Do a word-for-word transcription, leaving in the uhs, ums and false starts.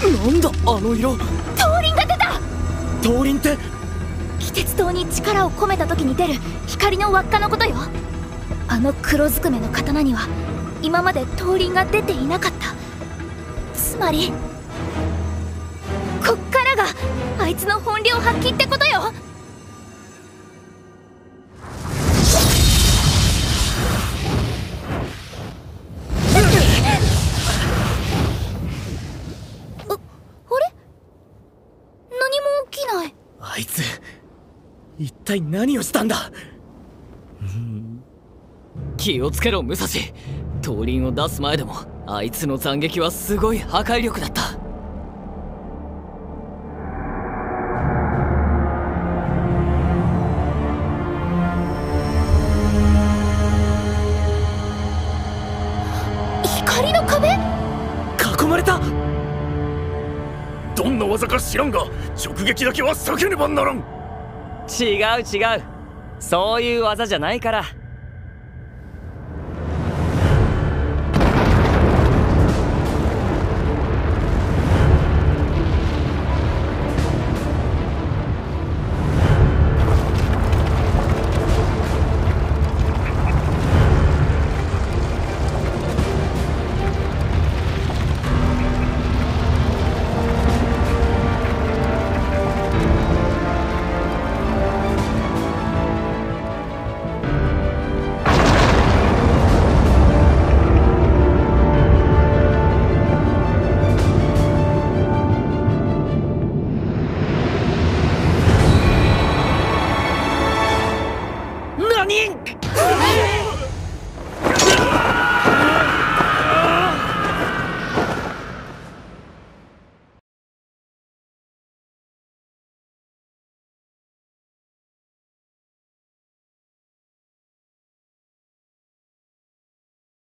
なんだあの色。 灯輪が出た。 灯輪って？ 気鉄刀に力を込めた時に出る光の輪っかのことよ。あの黒ずくめの刀には今まで灯輪が出ていなかった。つまりこっからがあいつの本領発揮ってことよ。 あいつ一体何をしたんだ。 気をつけろ武蔵。灯輪を出す前でもあいつの斬撃はすごい破壊力だった。 光の壁？ 囲まれた。 どんな技か知らんが直撃だけは避けねばならん。 違う違う、そういう技じゃないから。